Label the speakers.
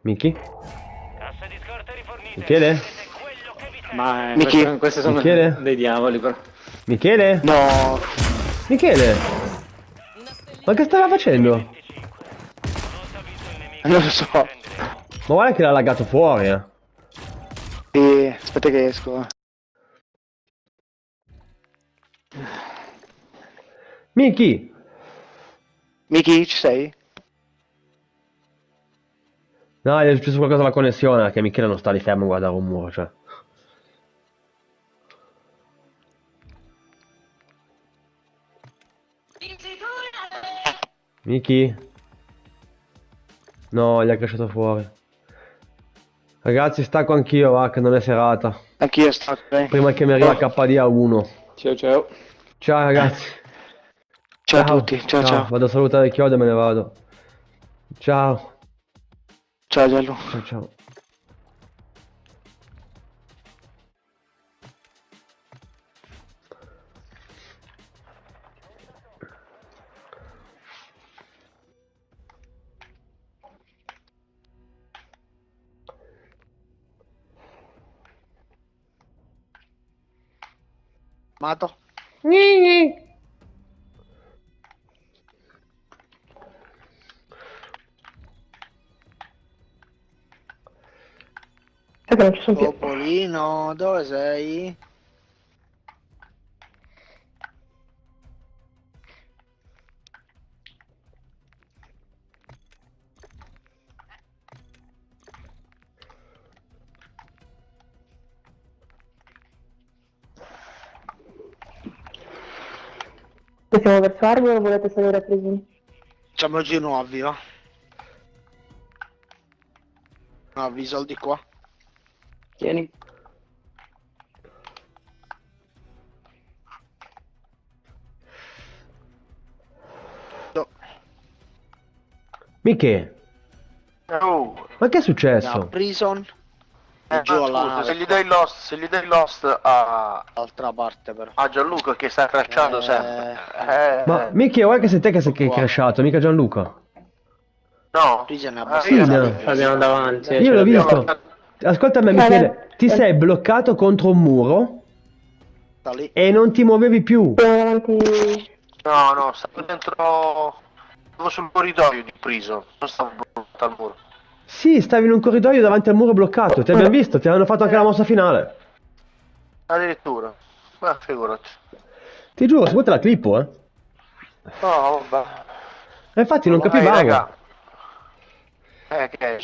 Speaker 1: Miki?
Speaker 2: Casse di scorte rifornite.
Speaker 1: Michele?
Speaker 2: Siete quello che vi serve.
Speaker 3: Ma
Speaker 4: Michi?
Speaker 3: questi sono
Speaker 1: Michele?
Speaker 3: dei diavoli però.
Speaker 1: Michele?
Speaker 4: No.
Speaker 1: Michele? Ma che stava facendo?
Speaker 2: 25. Non avviso il nemico.
Speaker 4: Non lo so.
Speaker 2: Prenderemo.
Speaker 1: Ma guarda che l'ha laggato fuori, eh.
Speaker 4: Sì, aspetta che esco.
Speaker 1: Miki?
Speaker 4: Miki, ci sei?
Speaker 1: No, gli è successo qualcosa alla connessione, che Michele non sta lì fermo a guardare un muro, cioè. Miki? No, gli ha cresciuto fuori. Ragazzi, stacco anch'io, va, che non è serata.
Speaker 4: Anch'io sto.
Speaker 1: Prima che mi arriva KD a 1.
Speaker 3: Ciao ciao.
Speaker 1: Ciao ragazzi.
Speaker 4: Ciao a tutti, ciao ciao.
Speaker 1: Vado a salutare il chiodo e me ne vado. Ciao.
Speaker 4: Ciao Giallo.
Speaker 1: Ciao ciao.
Speaker 4: Mato.
Speaker 5: Sai che non ci sono più.
Speaker 4: Topolino, dove sei?
Speaker 5: Possiamo verso Arbor o volete salire a Presini?
Speaker 4: Facciamoci nuovi, va? Nuovi soldi qua.
Speaker 5: Tieni.
Speaker 4: No.
Speaker 1: Michi?
Speaker 6: Oh,
Speaker 1: Ma che è
Speaker 4: Da
Speaker 1: successo?
Speaker 4: prison. E giù alla
Speaker 6: scusa,
Speaker 4: nave.
Speaker 6: se gli dai lost
Speaker 4: Altra parte però.
Speaker 6: a Gianluca che sta crashando sempre.
Speaker 1: Ma Michi, guarda che sei te che sei
Speaker 4: Qua.
Speaker 1: crashato, mica Gianluca.
Speaker 6: No,
Speaker 4: Prison è
Speaker 1: Sì, no.
Speaker 4: abbastanza.
Speaker 3: Abbiamo davanti.
Speaker 1: Io l'ho
Speaker 3: ce l'abbiamo.
Speaker 1: visto. Ascoltami Michele, ti sei bloccato contro un muro
Speaker 4: Sta lì.
Speaker 1: e non ti muovevi più.
Speaker 5: Siamo davanti.
Speaker 6: no, stavo dentro, stavo sul corridoio di Priso, non stavo bloccato al muro.
Speaker 1: Sì, stavi in un corridoio davanti al muro bloccato, ti abbiamo visto, ti hanno fatto anche la mossa finale.
Speaker 6: Addirittura, ma figurati.
Speaker 1: Ti giuro, se vuoi te la clippo, eh.
Speaker 6: No, vabbè.
Speaker 1: E infatti non
Speaker 6: Vai,
Speaker 1: capivamo.
Speaker 6: raga. Che